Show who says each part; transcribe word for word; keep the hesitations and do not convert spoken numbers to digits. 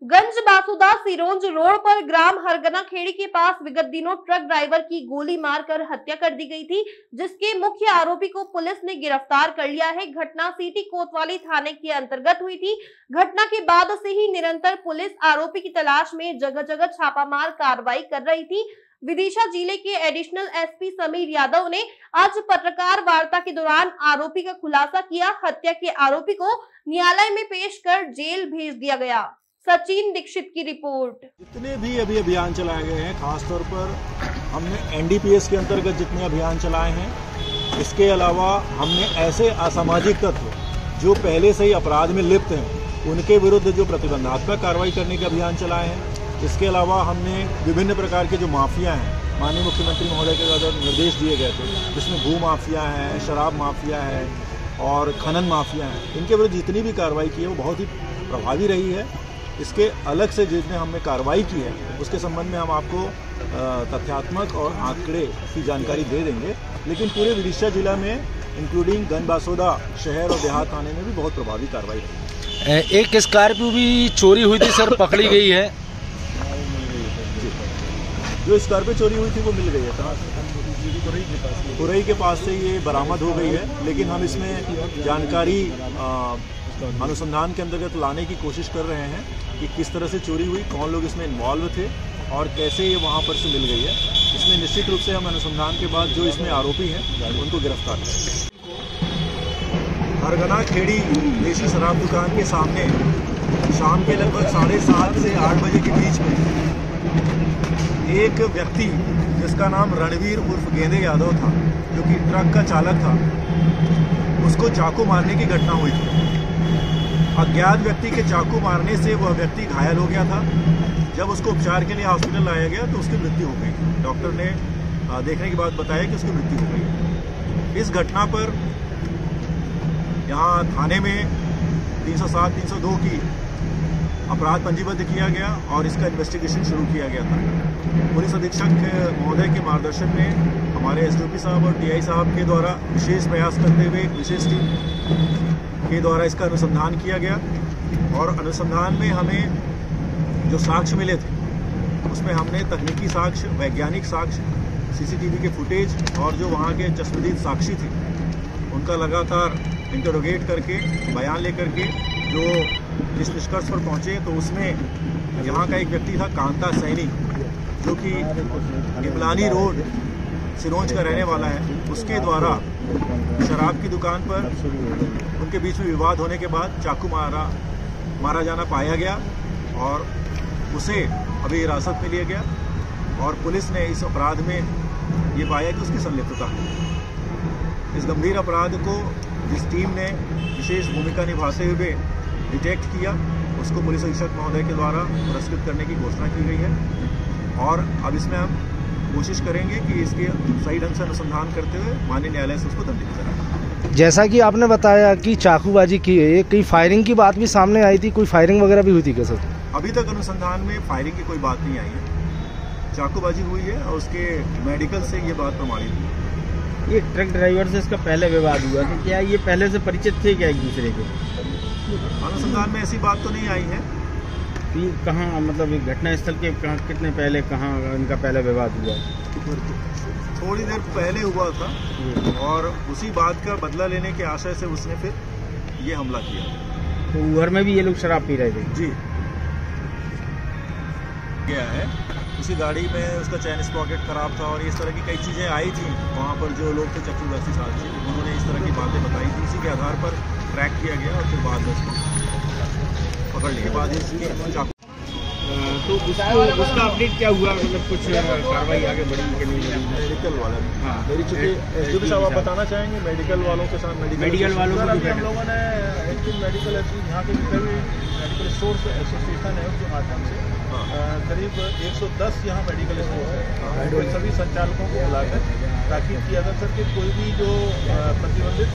Speaker 1: गंज Basuda Sironj road पर ग्राम हरगना खेड़ी के पास विगत दिनों ट्रक ड्राइवर की गोली मारकर हत्या कर दी गई थी, जिसके मुख्य आरोपी को पुलिस ने गिरफ्तार कर लिया है। घटना सिटी कोतवाली थाने के अंतर्गत हुई थी। घटना के बाद से ही निरंतर पुलिस आरोपी की तलाश में जगह जगह छापामार कार्रवाई कर रही थी। विदिशा जिले के एडिशनल एसपी समीर यादव ने आज पत्रकार वार्ता के दौरान आरोपी का खुलासा किया। हत्या के आरोपी को न्यायालय में पेश कर जेल भेज दिया गया। सचिन दीक्षित की रिपोर्ट।
Speaker 2: जितने भी अभी अभियान चलाए गए हैं, खासतौर पर हमने एनडीपीएस के अंतर्गत जितने अभियान चलाए हैं, इसके अलावा हमने ऐसे असामाजिक तत्व जो पहले से ही अपराध में लिप्त हैं उनके विरुद्ध जो प्रतिबंधात्मक कार्रवाई करने के अभियान चलाए हैं। इसके अलावा हमने विभिन्न प्रकार के जो माफिया हैं, माननीय मुख्यमंत्री महोदय के द्वारा निर्देश दिए गए थे, जिसमें भू माफिया है, शराब माफिया है और खनन माफिया है, इनके विरुद्ध जितनी भी कार्रवाई की है वो बहुत ही प्रभावी रही है। इसके अलग से जितने हमने कार्रवाई की है उसके संबंध में हम आपको तथ्यात्मक और आंकड़े की जानकारी दे देंगे, लेकिन पूरे विदिशा जिला में इंक्लूडिंग गंज बासुदा शहर और देहात थाने में भी बहुत प्रभावी कार्रवाई हुई।
Speaker 3: एक स्कॉर्पियो भी चोरी हुई थी सर, पकड़ी गई है।
Speaker 2: जो स्कॉर्पियो चोरी हुई थी वो मिल गई है, कहाँ से? खुरई के पास से ये बरामद हो गई है, लेकिन हम इसमें जानकारी अनुसंधान के अंतर्गत लाने की कोशिश कर रहे हैं कि किस तरह से चोरी हुई, कौन लोग इसमें इन्वॉल्व थे और कैसे ये वहाँ पर से मिल गई है। इसमें निश्चित रूप से हम अनुसंधान के बाद जो इसमें आरोपी हैं उनको गिरफ्तार करेंगे। हरगना खेड़ी देसी शराब दुकान के सामने शाम के लगभग साढ़े सात से आठ बजे के बीच में एक व्यक्ति जिसका नाम रणवीर उर्फ गेंदे यादव था, जो कि ट्रक का चालक था, उसको चाकू मारने की घटना हुई थी। अज्ञात व्यक्ति के चाकू मारने से वह व्यक्ति घायल हो गया था। जब उसको उपचार के लिए हॉस्पिटल लाया गया तो उसकी मृत्यु हो गई। डॉक्टर ने देखने के बाद बताया कि उसकी मृत्यु हो गई। इस घटना पर यहाँ थाने में तीन सौ सात तीन सौ दो की अपराध पंजीबद्ध किया गया और इसका इन्वेस्टिगेशन शुरू किया गया था। पुलिस अधीक्षक महोदय के मार्गदर्शन में हमारे एसडीओपी साहब और टीआई साहब के द्वारा विशेष प्रयास करते हुए एक विशेष टीम के द्वारा इसका अनुसंधान किया गया और अनुसंधान में हमें जो साक्ष्य मिले थे उसमें हमने तकनीकी साक्ष्य, वैज्ञानिक साक्ष्य, सीसीटीवी के फुटेज और जो वहाँ के चश्मदीद साक्षी थे उनका लगातार इंटरोगेट करके बयान लेकर के जो जिस निष्कर्ष पर पहुँचे तो उसमें यहाँ का एक व्यक्ति था कांता सैनी, जो कि गिबलानी रोड सिरोंज का रहने वाला है। उसके द्वारा शराब की दुकान पर उनके बीच में विवाद होने के बाद चाकू मारा मारा जाना पाया गया और उसे अभी हिरासत में लिया गया और पुलिस ने इस अपराध में ये पाया कि उसकी संलिप्तता है। इस गंभीर अपराध को जिस टीम ने विशेष भूमिका निभाते हुए डिटेक्ट किया, उसको पुलिस अधीक्षक महोदय के द्वारा पुरस्कृत करने की घोषणा की गई है और अब इसमें हम कोशिश करेंगे कि इसके सही ढंग से अनुसंधान करते हुए माननीय न्यायालय से उसको दंडित कराएं।
Speaker 3: जैसा कि आपने बताया कि चाकूबाजी की है, कई फायरिंग की बात भी सामने आई थी, कोई फायरिंग वगैरह भी हुई थी क्या सर?
Speaker 2: अभी तक अनुसंधान में फायरिंग की कोई बात नहीं आई है। चाकूबाजी हुई है और उसके मेडिकल से ये बात प्रमाणित हुई।
Speaker 4: ये ट्रक ड्राइवर से इसका पहले विवाद हुआ तो क्या ये पहले से परिचित थे क्या एक दूसरे के?
Speaker 2: अनुसंधान में ऐसी बात तो नहीं आई है।
Speaker 4: कहाँ मतलब घटना स्थल के कहाँ कितने पहले कहाँ इनका पहला विवाद हुआ?
Speaker 2: थोड़ी देर पहले हुआ था और उसी बात का बदला लेने के आशय से उसने फिर ये हमला किया।
Speaker 4: तो घर में भी ये लोग शराब पी रहे थे?
Speaker 2: जी गया है। उसी गाड़ी में उसका चैन स्पॉकेट खराब था और इस तरह की कई चीज़ें आई थी। वहाँ पर जो लोग थे चक्षुदर्शी साक्षी, उन्होंने इस तरह की बातें बताई थी। उसी के आधार पर ट्रैक किया गया और फिर बाद में उसको पकड़ने के बाद इसकी
Speaker 4: तो उसको उसका अपडेट क्या हुआ? मतलब कुछ कार्रवाई आगे बढ़ी कि नहीं?
Speaker 2: मेडिकल वाला
Speaker 4: हाँ
Speaker 2: मेरी चूँकि एसडीओपी साहब आप बताना चाहेंगे मेडिकल वालों के साथ? मेडिकल
Speaker 4: मेडिकल वालों को
Speaker 5: अभी हम लोगों ने एक्चुअल मेडिकल यहाँ के जितने भी मेडिकल स्टोर्स एसोसिएशन है उसके माध्यम से करीब एक सौ दस यहाँ मेडिकल स्टोर है, सभी संचालकों को बुलाकर ताकि किया जा सके कोई भी जो प्रतिबंधित